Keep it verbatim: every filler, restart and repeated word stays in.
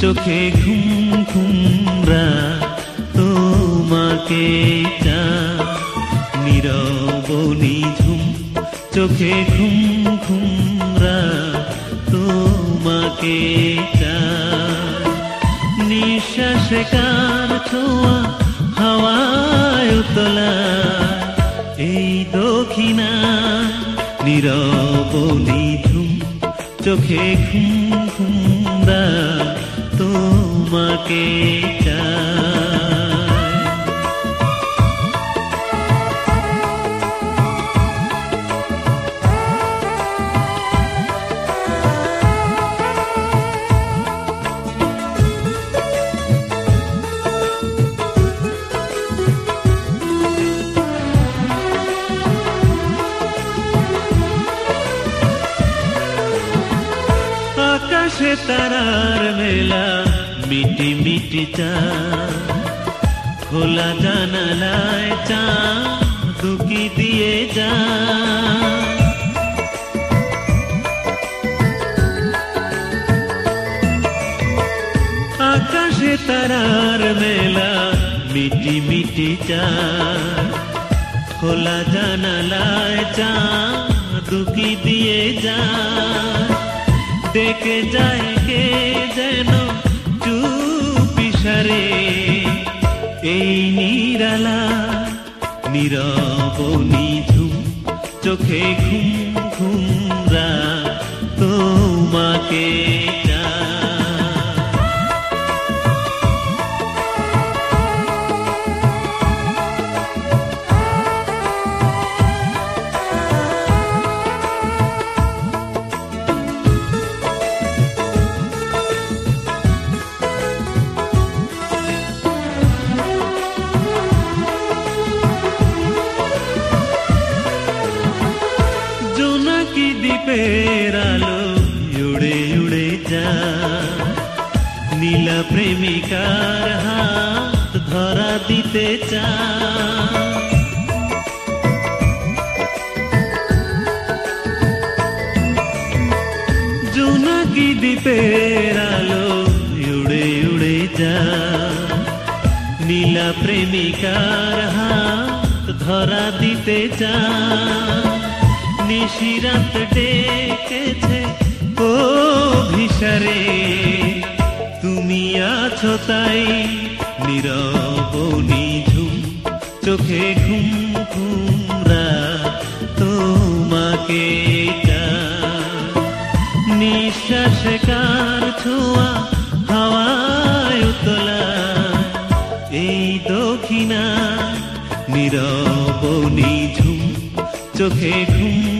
চোখে ঘুম ঘুমরা তোমাকে চায়, নীরব নিঝুম চোখে ঘুম ঘুমরা তোমাকে চায়। নিঃশ্বাসে কার ছোঁয়া হাওয়ায় তোলা এই দক্ষিণা, নীরব নিঝুম চোখে ঘুম ঘুমরা তোমাকে চায়। আকাশে তারার মেলা মিটি মিটি চাঁদ, খোলা জানালায় চাঁদ উকি দিয়ে যায়। আকাশে তারার মেলা মিটি মিটি চাঁদ, খোলা জানালায় চাঁদ উকি দিয়ে যায়। ডেকে যায় কে যেন চুপিসারে এই নিরালা, নীরব নিঝুম চোখে ঘুম ঘুমরা তোমাকে চায়। জোনাকি দ্বীপের আলো উড়ে উড়ে যায়, নীলা প্রেমিকার হাত ধরা দিতে চায়। জোনাকি দ্বীপের আলো উড়ে উড়ে যায়, নীলা প্রেমিকার হাত ধরা দিতে চায়। নিশিরাত ডেকেছে ও ভিসারে তুমি আছো তাই, নীরব নিঝুম চোখে ঘুম ঘুমরা তোমাকে চায়। নিঃশ্বাসে কার ছোঁয়া হাওয়ায় তোলা এই দক্ষিণা, নীরব নিঝুম চোখে ঘুম